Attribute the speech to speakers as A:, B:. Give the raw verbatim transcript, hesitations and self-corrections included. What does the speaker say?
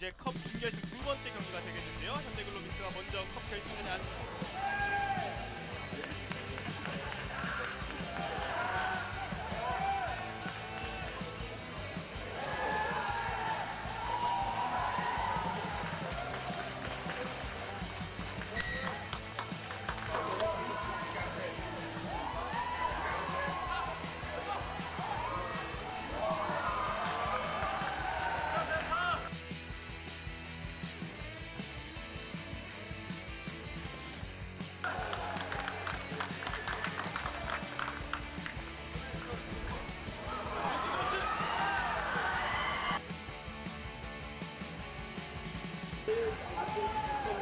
A: 이제 컵 준결승 두 번째 경기가 되겠는데요. 현대글로비스가 먼저 컵 결승에 난
B: 네,